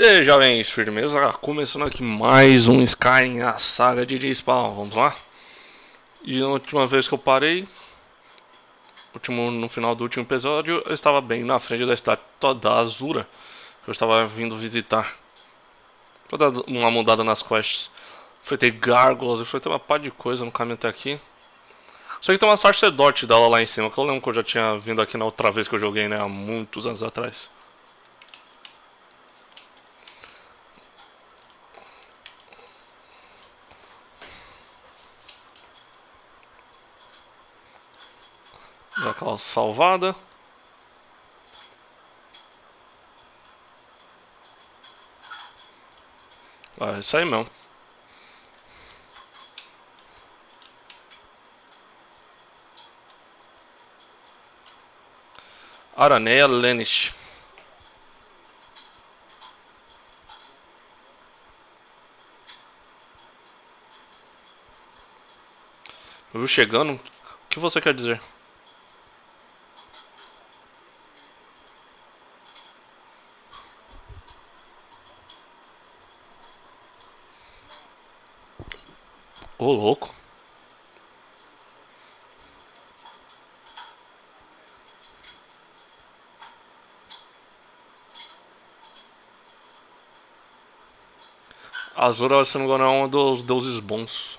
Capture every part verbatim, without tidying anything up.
E aí, jovens, firmeza? Começando aqui mais um Skyrim, a saga de Respawn, vamos lá? E na última vez que eu parei, último, no final do último episódio, eu estava bem na frente da estátua da Azura, que eu estava vindo visitar. Vou dar uma mudada nas quests. Enfrentei gárgulas, enfrentei uma par de coisa no caminho até aqui. Só que tem uma sacerdote dela lá em cima, que eu lembro que eu já tinha vindo aqui na outra vez que eu joguei, né, há muitos anos atrás. Dá aquela salvada. Ah, é isso aí mesmo. Araneia Lenish. Viu chegando? O que você quer dizer? Ô, louco. Azura, se não me engano, é um dos deuses bons.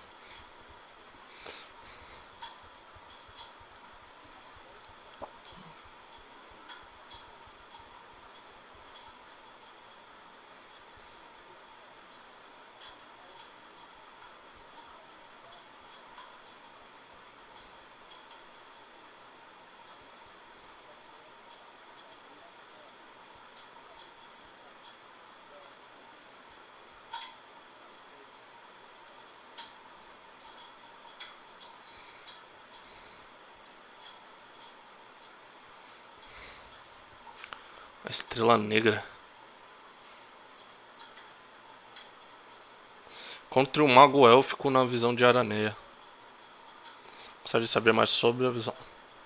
A estrela negra. Contra o mago élfico na visão de Araneia. Gostaria de saber mais sobre a visão.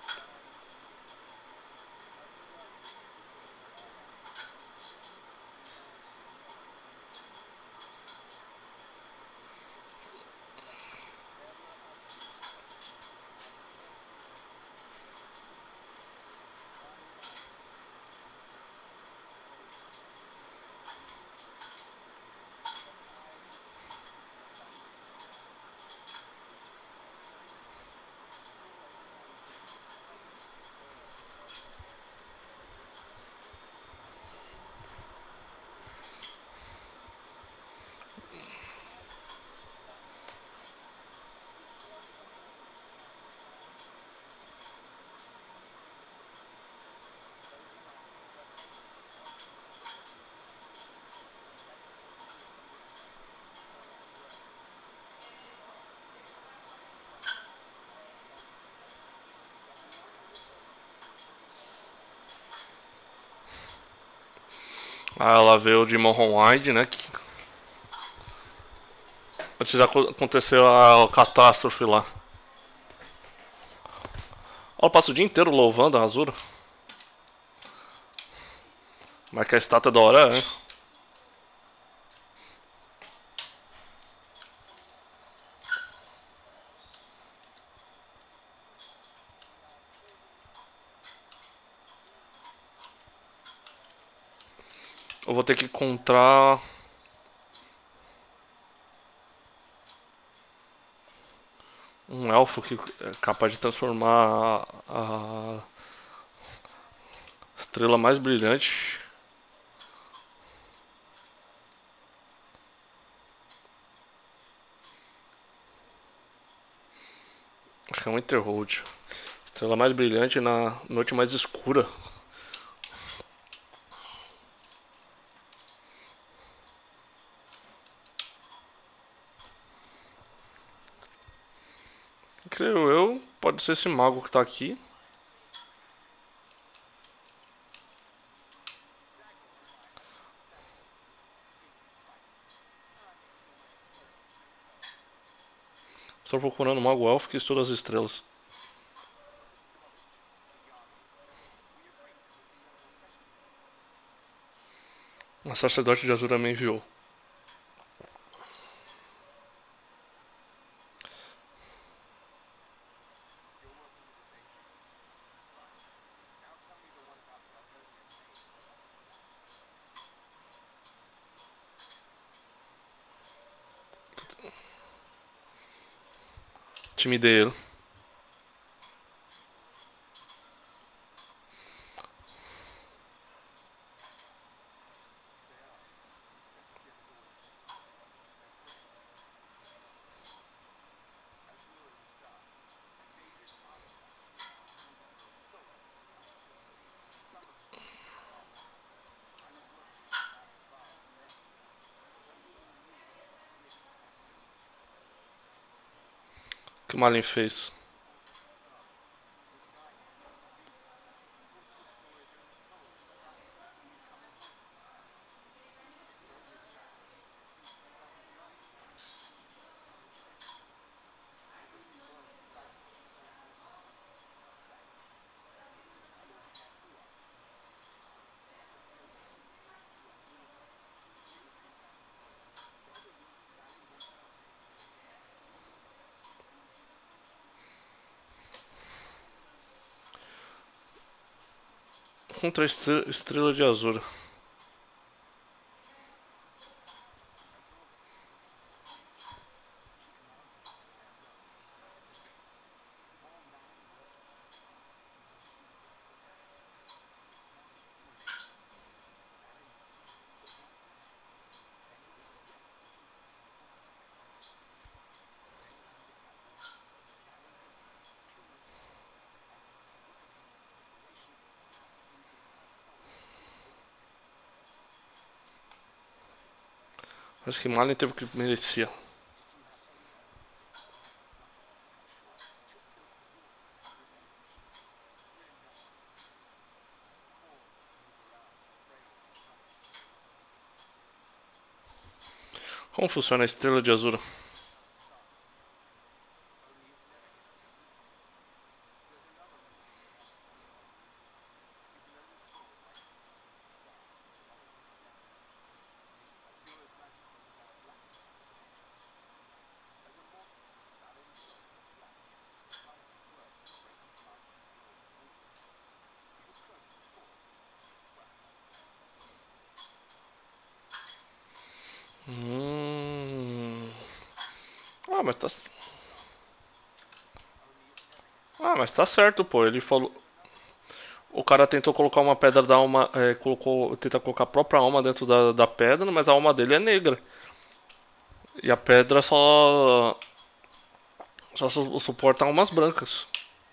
Ah, ela veio de Morrowind, né? Antes de acontecer a catástrofe lá. Ela passa o dia inteiro louvando a Azura. Mas que a estátua é da hora, né? Eu vou ter que encontrar um elfo que é capaz de transformar a, a estrela mais brilhante. Acho que é um Winterhold. Estrela mais brilhante na noite mais escura. Creio eu, pode ser esse mago que tá aqui. Estou procurando um mago elfo que estuda as estrelas. A sacerdote de Azura me enviou. Intimidei ele. O que o Malin fez? Contra a estrela de Azura. Acho que Malin teve o que merecia. Como funciona a estrela de Azura? Hum... Ah, mas tá. Ah, mas tá certo, pô. Ele falou. O cara tentou colocar uma pedra da alma. É, colocou. Tenta colocar a própria alma dentro da, da pedra, mas a alma dele é negra. E a pedra só. Só su- suporta almas brancas.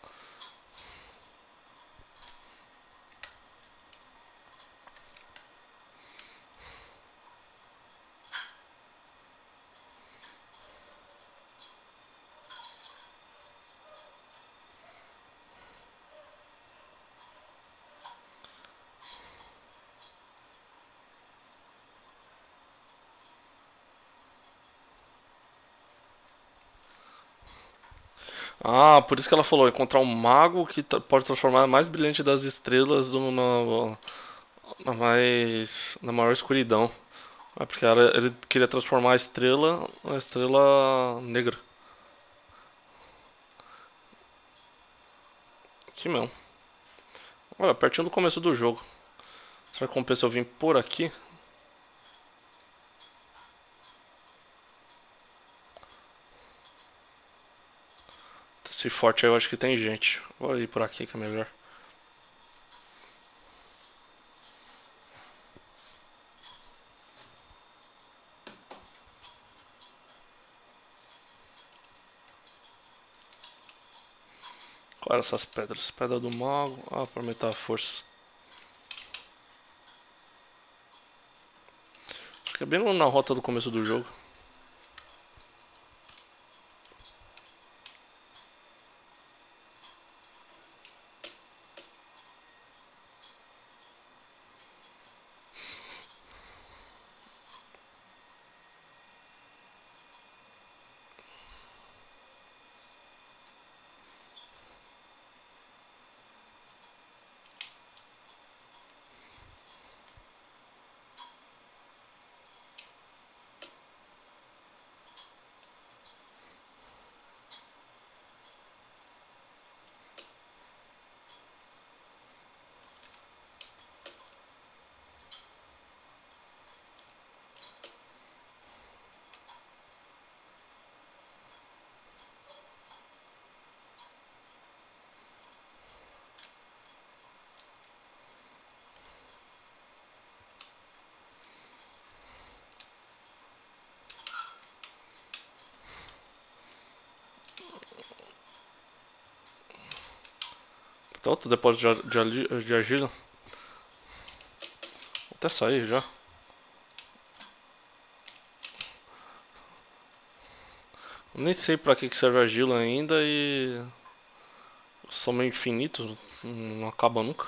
Ah, por isso que ela falou, encontrar um mago que t- pode transformar a mais brilhante das estrelas do- na, na mais na maior escuridão. É porque ela- ele queria transformar a estrela na estrela negra. Que mesmo. Olha, pertinho do começo do jogo. Será que compensa eu vir por aqui? Esse forte aí eu acho que tem gente. Vou ir por aqui que é melhor. Qual eram essas pedras? Pedra do mago. Ah, pra aumentar a força. Acho que é bem na rota do começo do jogo. Tem outro depósito de, de, de argila. Vou até sair já. Eu nem sei pra que serve argila ainda e... São meio infinitos, não acaba nunca.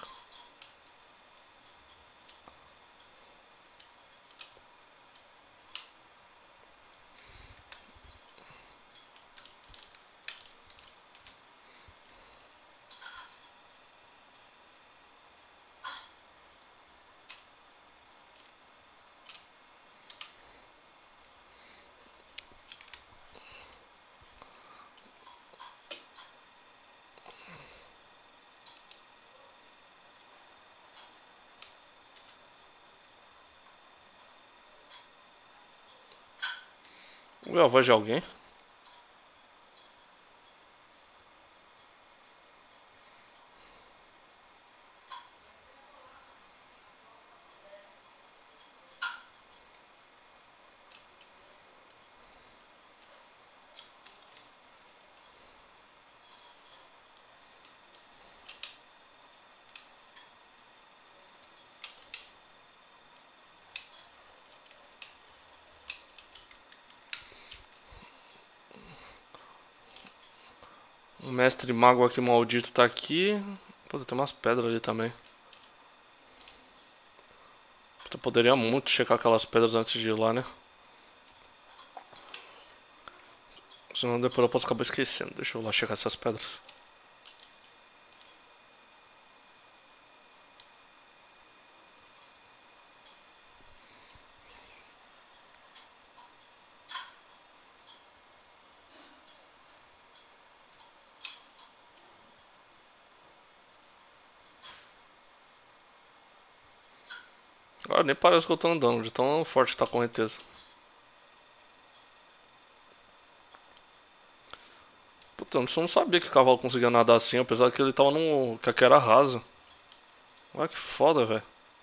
Ouviu a voz de alguém? O mestre mago aqui maldito tá aqui. Pô, tem umas pedras ali também. Eu poderia muito checar aquelas pedras antes de ir lá, né? Senão depois eu posso acabar esquecendo. Deixa eu lá checar essas pedras. Agora nem parece que eu tô andando, de tão forte que tá a correnteza. Puta, eu não sabia que o cavalo conseguia nadar assim, apesar que ele tava num... que aqui era raso. Olha que foda, velho.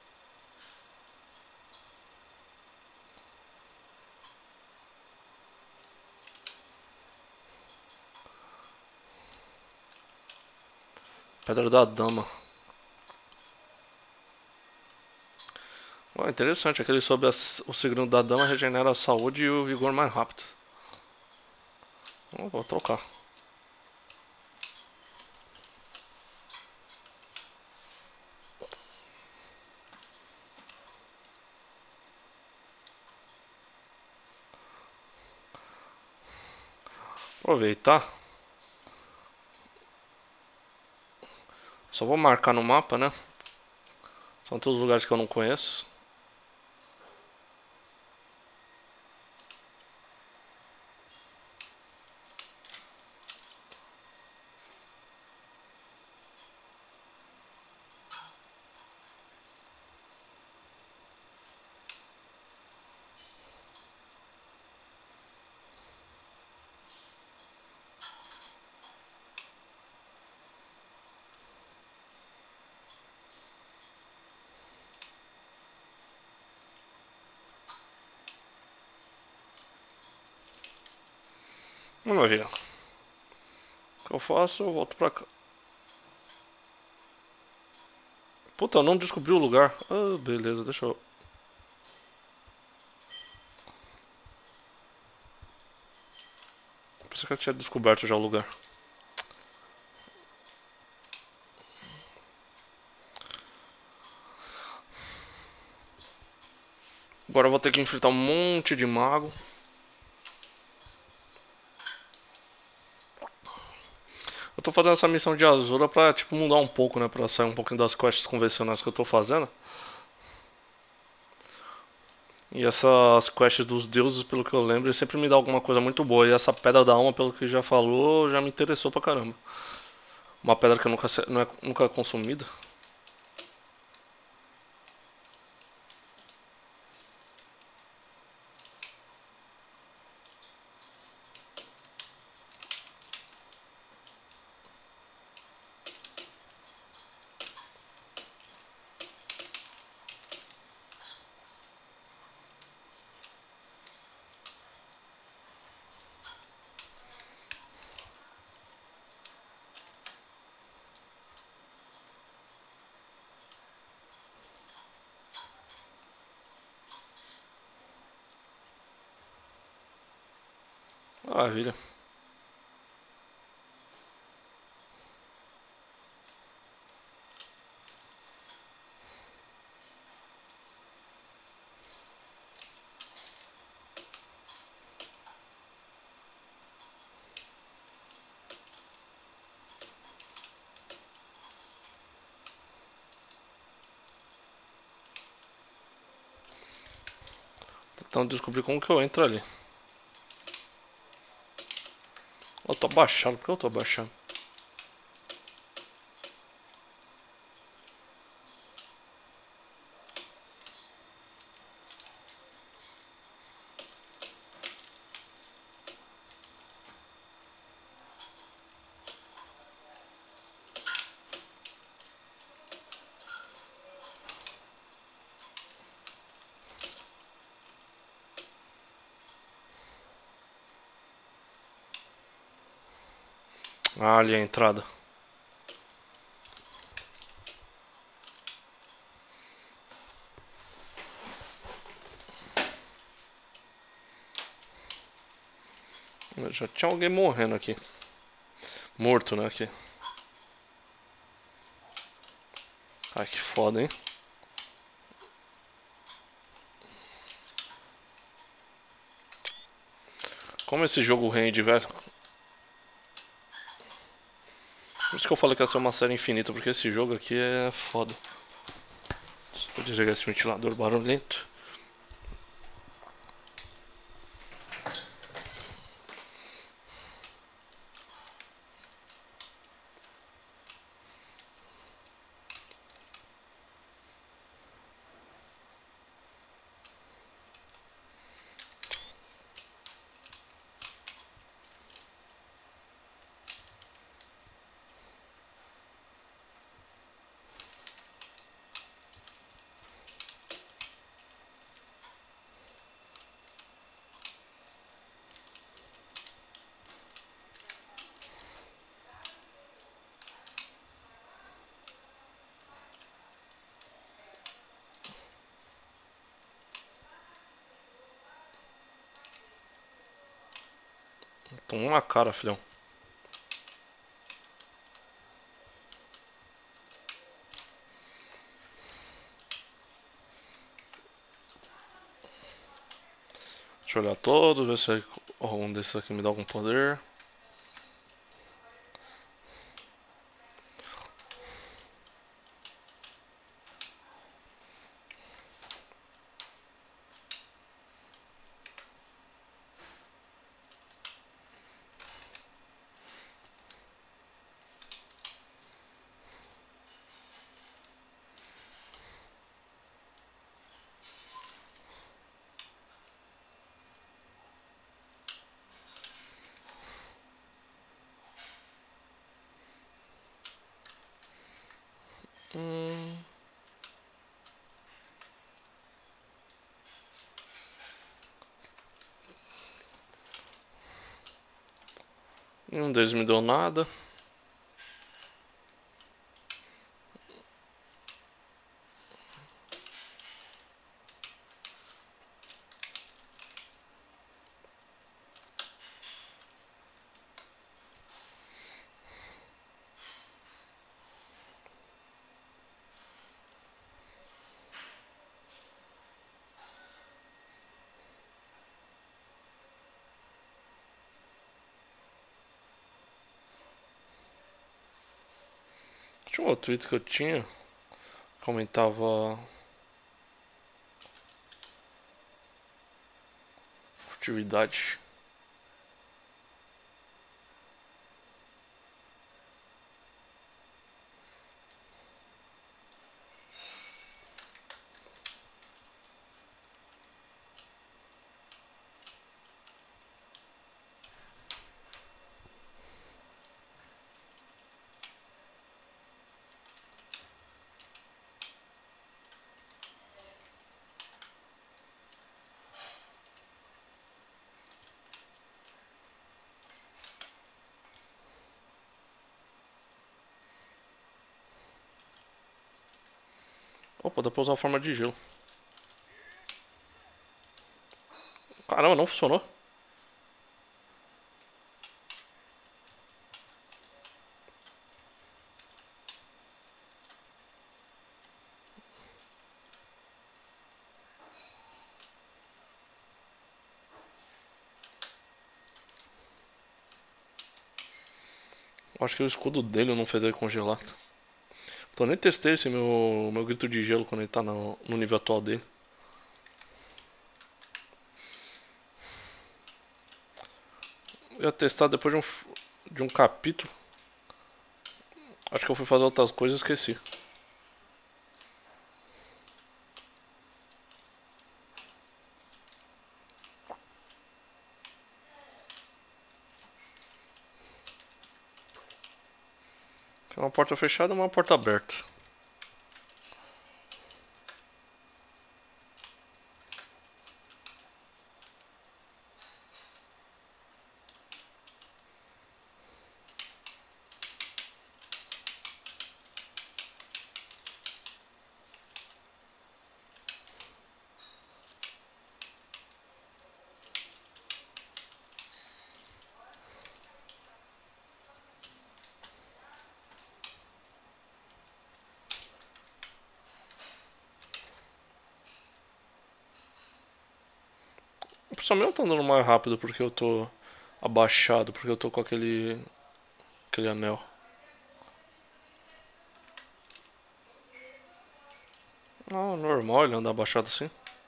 Pedra da Dama. Oh, interessante, aquele sobre a, o segredo da Dama regenera a saúde e o vigor mais rápido. Oh, vou trocar. Aproveitar. Só vou marcar no mapa, né? São todos os lugares que eu não conheço. Maravilha. O que eu faço? Eu volto pra cá. Puta, eu não descobri o lugar. Ah, beleza, deixa eu... Pensei que eu tinha descoberto já o lugar. Agora eu vou ter que enfrentar um monte de mago. Eu tô fazendo essa missão de Azura pra, tipo, mudar um pouco, né? Pra sair um pouquinho das quests convencionais que eu tô fazendo. E essas quests dos deuses, pelo que eu lembro, sempre me dá alguma coisa muito boa. E essa pedra da alma, pelo que já falou, já me interessou pra caramba. Uma pedra que eu nunca, não é, nunca é consumida. Maravilha. Tentando descobrir como que eu entro ali. Eu tô abaixado, por que eu tô abaixado? Ah, ali é a entrada. Já tinha alguém morrendo aqui. Morto, né, aqui. Ai, que foda, hein? Como esse jogo rende, velho. Por isso que eu falei que ia ser uma série infinita, porque esse jogo aqui é foda. Vou desligar esse ventilador barulhento. Toma uma cara, filhão. Deixa eu olhar todos, ver se um desses aqui me dá algum poder. Hum... Nenhum deles me deu nada. Tinha um outro tweet que eu tinha. Comentava furtividade. Opa, dá pra usar a forma de gelo. Caramba, não funcionou. Acho que o escudo dele não fez ele congelar. Então eu nem testei esse meu, meu grito de gelo quando ele tá no, no nível atual dele. Eu ia testar depois de um, de um capítulo. Acho que eu fui fazer outras coisas e esqueci. Tem uma porta fechada e uma porta aberta. O pessoal meu tá andando mais rápido porque eu tô abaixado, porque eu tô com aquele aquele anel. Ah, normal ele andar abaixado assim.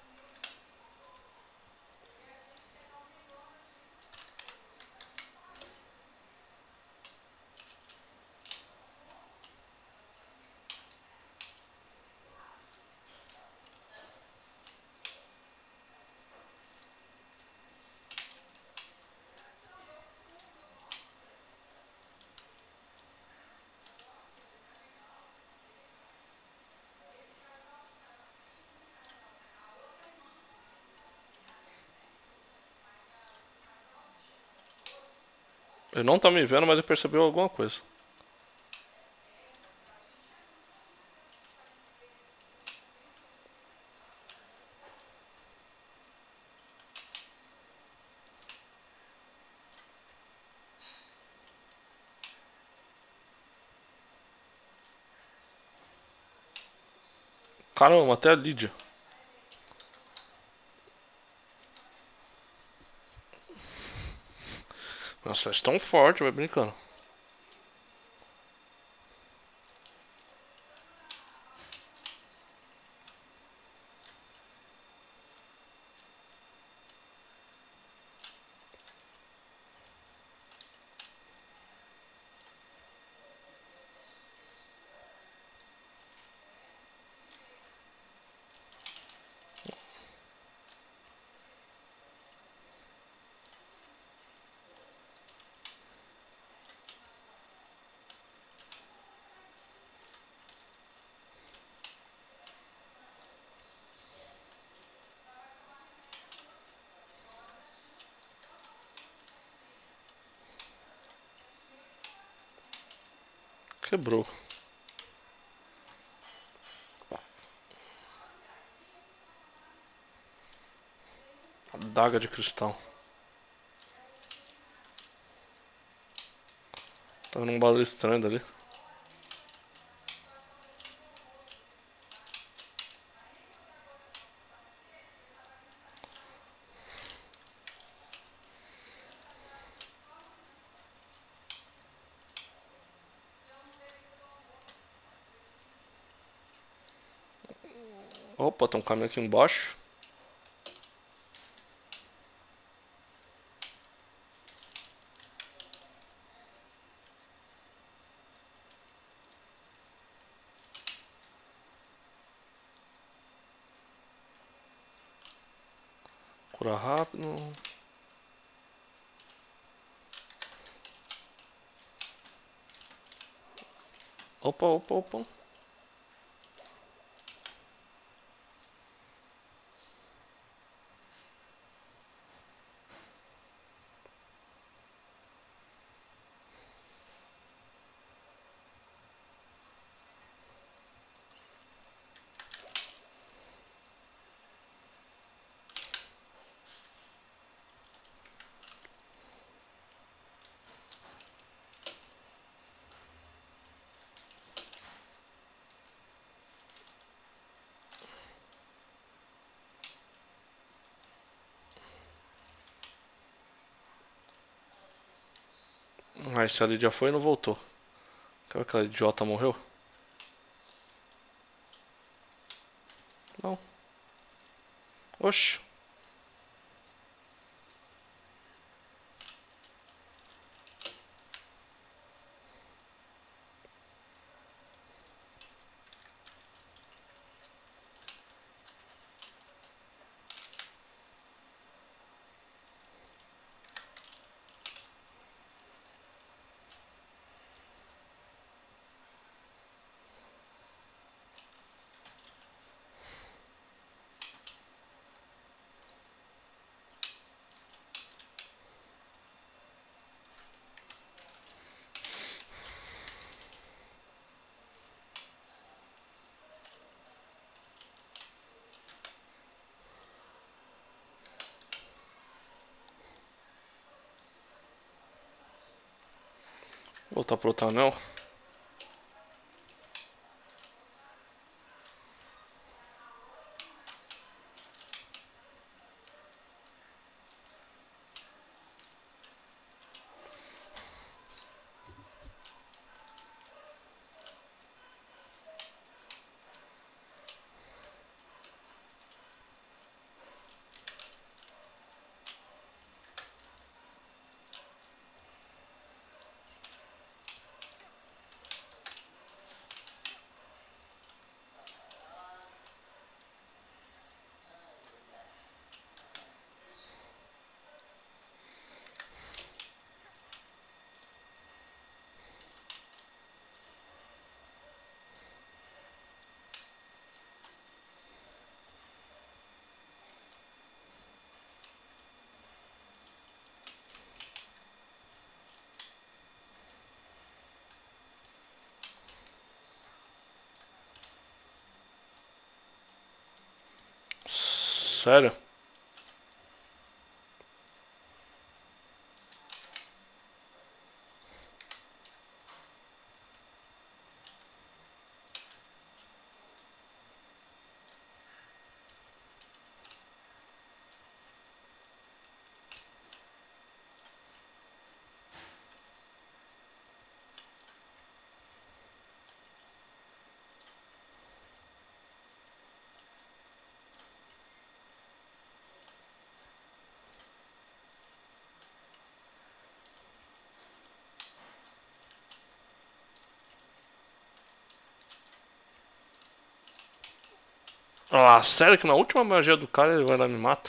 Ele não tá me vendo, mas ele percebeu alguma coisa. Caramba, até a Lídia. Nossa, é tão forte, vai brincando. Quebrou. Daga de cristal. Tá vendo um barulho estranho dali. Opa, tem um caminho aqui embaixo. Cura rápido. Opa, opa, opa. Marcelo já foi e não voltou. Aquela idiota morreu? Não. Oxi. Voltar pro outro anel. Sério? Ah, sério que na última magia do cara ele vai lá e me mata?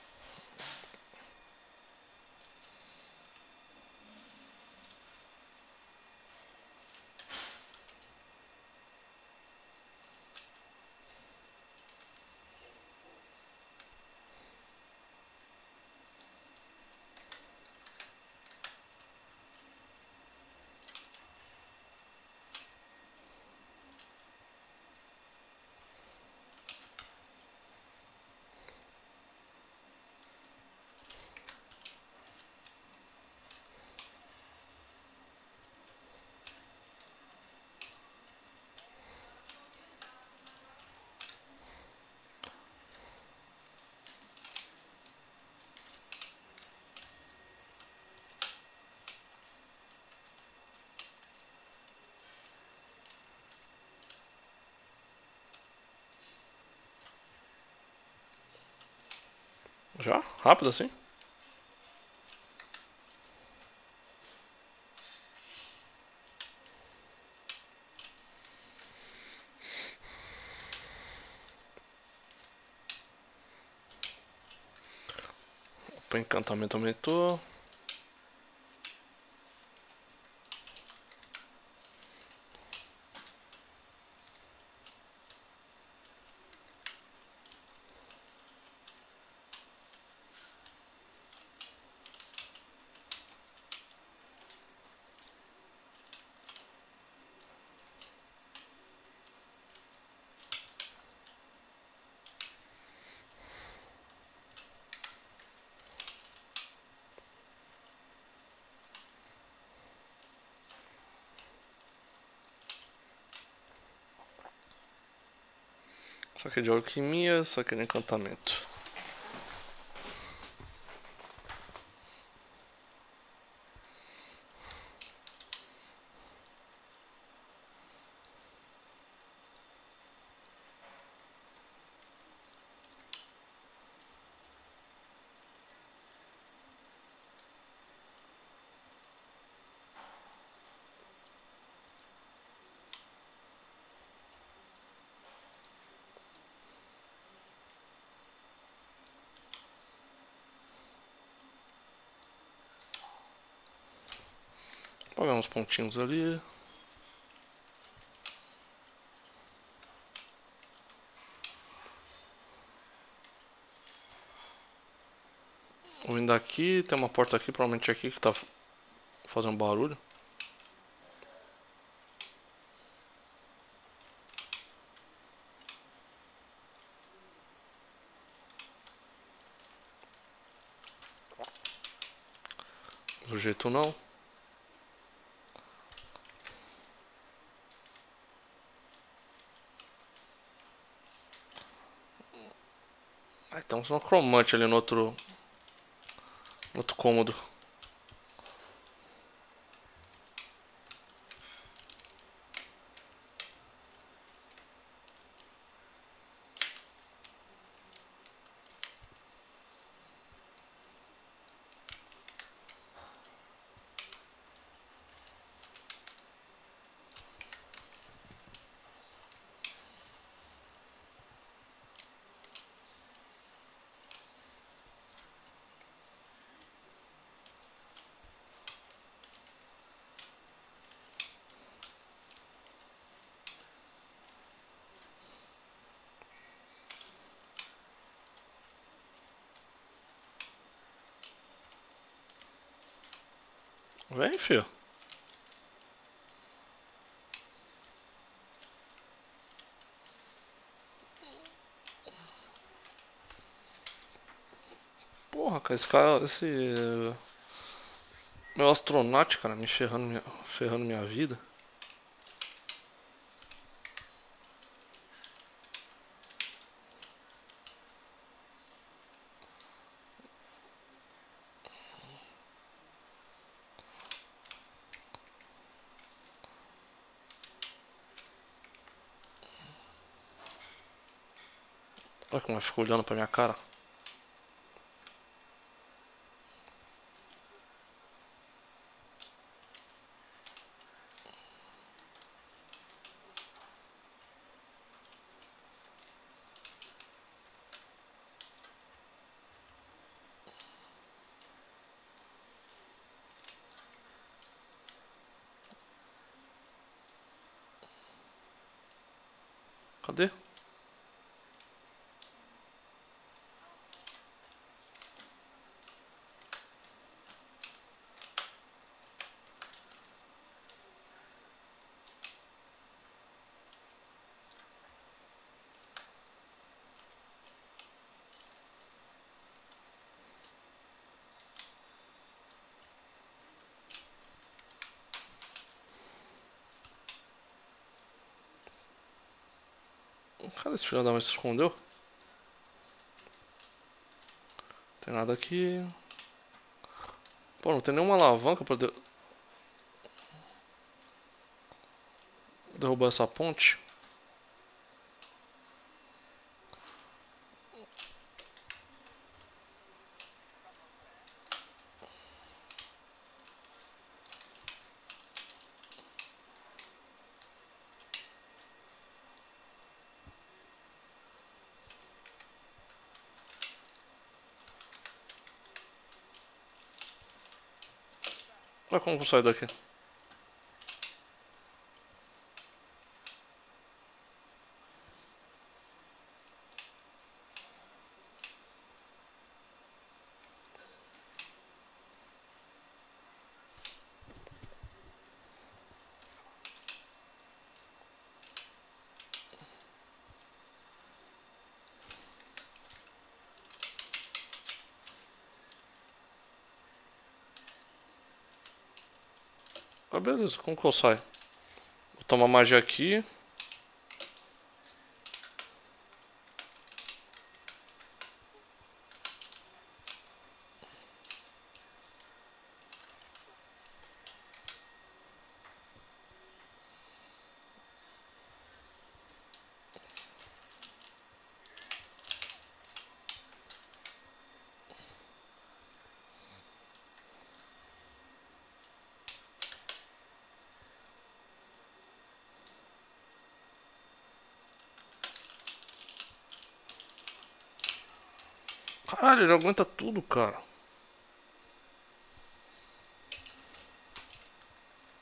Já? Rápido assim? O encantamento aumentou. Só que de alquimia, só que de encantamento. Pagar uns pontinhos ali. Vindo aqui, tem uma porta aqui, provavelmente aqui que tá fazendo barulho. Do jeito não. Aí tem um cromante ali no outro, no outro cômodo. Vem, filho. Porra, cara, esse cara, esse meu astronauta, cara, me ferrando minha, ferrando minha vida. Olha como ele ficou olhando pra minha cara. Cadê? Cadê esse filho da mãe se escondeu? Tem nada aqui. Pô, não tem nenhuma alavanca pra de... derrubar essa ponte. Olha como eu vou sair daqui. Ah, beleza, como que eu saio? Vou tomar magia aqui. Caralho, ele aguenta tudo, cara.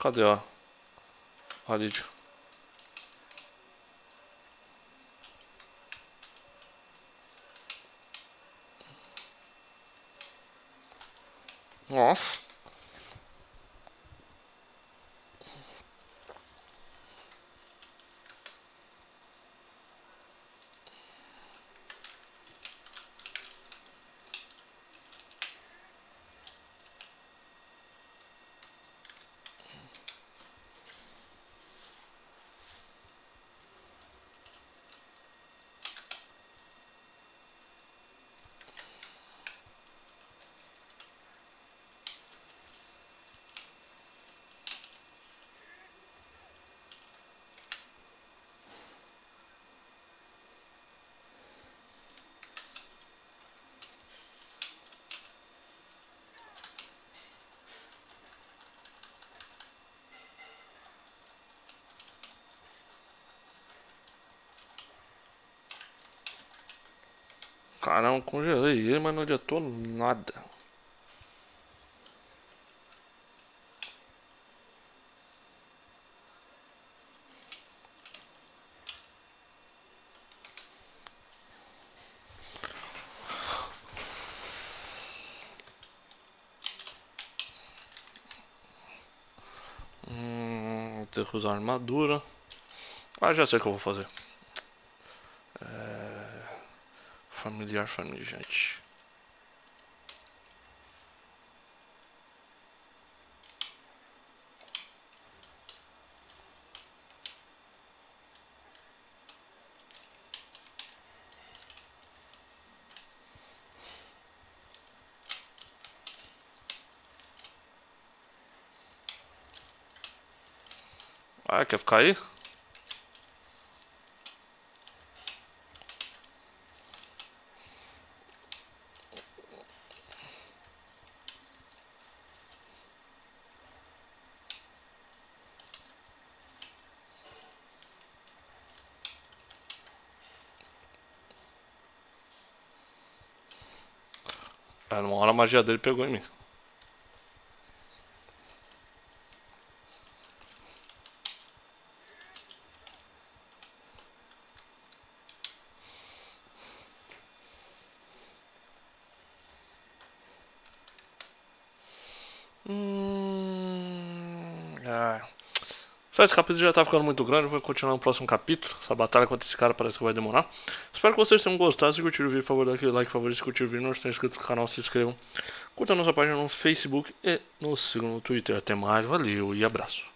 Cadê, ó? A Lídia. Nossa. Caramba, congelei ele, mas não adiantou nada. Hum, vou ter que usar armadura. Ah, já sei o que eu vou fazer. É... Familiar, família. Ah, quer ficar aí? É, numa hora a magia dele pegou em mim. Hum... Ah. Só esse capítulo já tá ficando muito grande, vou continuar no próximo capítulo. Essa batalha contra esse cara parece que vai demorar. Espero que vocês tenham gostado. Se curtiram o vídeo, por favor, dá aquele like, favorito. Se curtiram o vídeo, não estão inscritos no canal, se inscrevam. Curtam a nossa página no Facebook e nos sigam no Twitter. Até mais, valeu e abraço.